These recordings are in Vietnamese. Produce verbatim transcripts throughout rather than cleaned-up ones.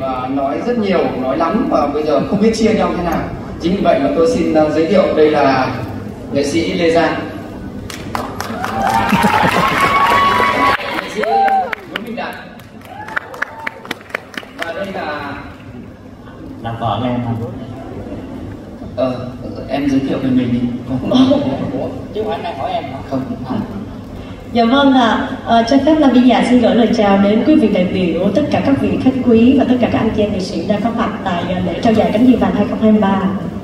uh, nói rất nhiều, nói lắm và bây giờ không biết chia nhau thế nào. Chính vì vậy mà tôi xin uh, giới thiệu đây là nghệ sĩ Lê Giang. Nghệ sĩ Nguyễn Minh Đạt. Và đây là là vợ em hả? Ờ, em giới thiệu về mình đi. Ủa, chứ anh đang hỏi em hả? Không. À. Dạ vâng ạ, à. à, cho phép là bây giờ xin gửi lời chào đến quý vị đại biểu, tất cả các vị khách quý và tất cả các anh chị em nghệ sĩ đang có mặt tại lễ trao giải Cánh Diều Vàng hai không hai ba.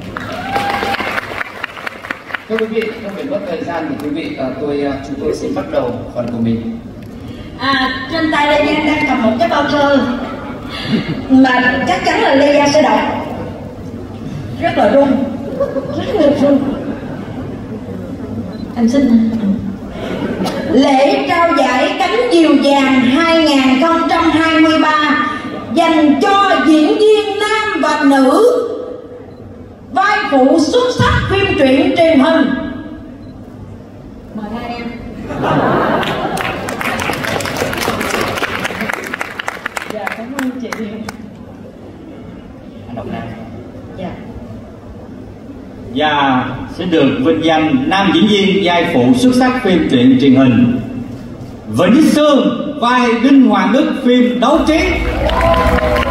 Thưa quý vị, không phải mất thời gian của quý vị, à, tôi chúng tôi xin bắt đầu phần của mình. À, trên tay Lê Giang đang cầm một cái bao thơ mà chắc chắn là Lê Giang sẽ đọc rất là run, rất là run. Anh xin. Lễ trao giải Cánh Diều Vàng hai không hai ba dành cho diễn viên nam và nữ vai phụ xuất sắc phim truyện truyền hình. Mời hai em. Dạ, cảm ơn chị. Anh đọc nam. Dạ. Và sẽ được vinh danh nam diễn viên vai phụ xuất sắc phim truyện truyền hình Vĩnh Sương vai Đinh Hoàng Đức phim Đấu Trí.